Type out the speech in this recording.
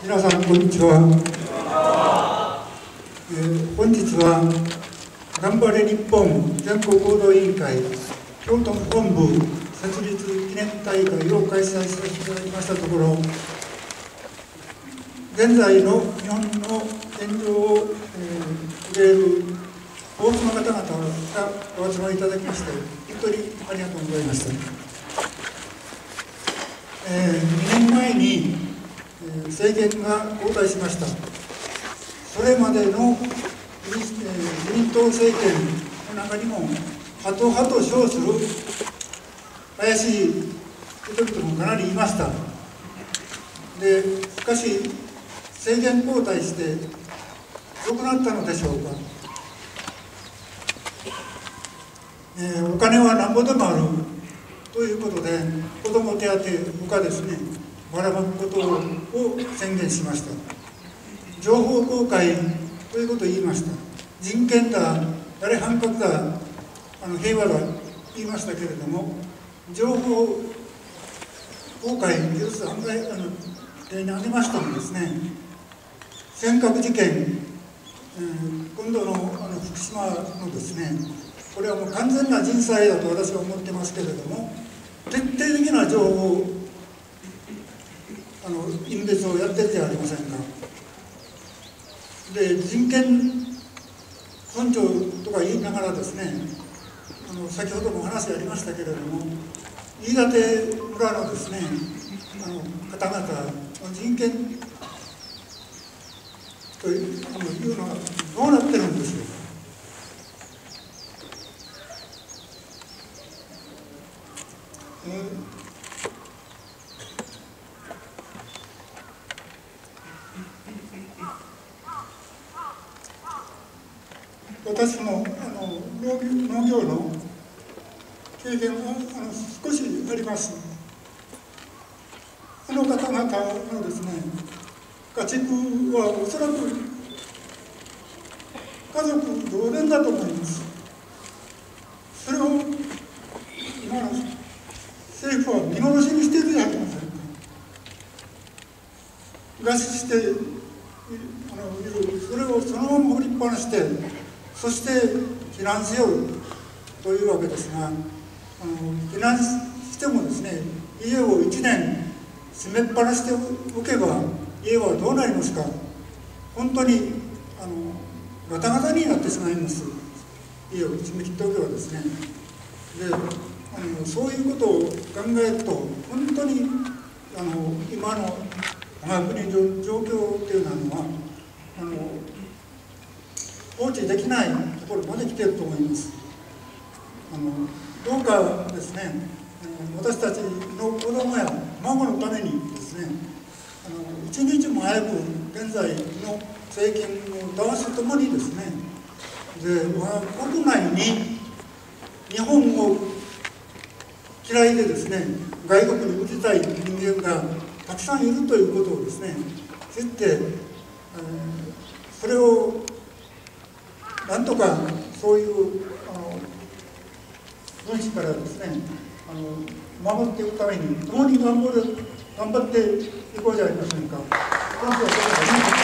皆さんこんにちは。本日は頑張れ日本全国合同委員会京都府本部設立記念大会を開催させていただきましたところ、現在の日本の現状を触れる多くの方々がお集まりいただきまして本当にありがとうございました。2年前に政権が交代しました。それまでの自民党政権の中にもハト派と称する怪しい人々もかなりいました。でしかし政権交代して良くなったのでしょうか。お金はなんぼでもあるということで子ども手当他ですねばらまくことを宣言しました。情報公開ということを言いました。人権だ、誰反核だ、平和だ言いましたけれども、情報公開一つ案外例に挙げましてもですね、尖閣事件、今度の福島のですね、これはもう完全な人災だと私は思ってますけれども、徹底的な情報隠別をやってるじゃありませんか。で人権尊重とか言いながらですね、先ほどもお話ありましたけれども、飯舘村のですね方々の人権というのはどうなってるんでしょうか。私も農業の経験は少しあります。方々のですね家畜はおそらく家族同然だと思います。それを今の政府は見殺しにしているじゃありませんか。餓死しているそれをそのまま放りっぱなして、そして避難せよというわけですが、避難してもですね、家を1年閉めっぱなしておけば家はどうなりますか。本当にガタガタになってしまいます。家を閉め切っておけばですね。でそういうことを考えると本当に今の我が国の状況というのは放置できないところまで来ていると思います。どうかですね、私たちの子どもや孫のためにですね、一日も早く現在の政権の打破とともにですね、で我が国内に日本を嫌いでですね、外国に売りたい人間がたくさんいるということをですね、知って、それをなんとかそういう分子からですね守っていくために共に頑張っていこうじゃありませんか。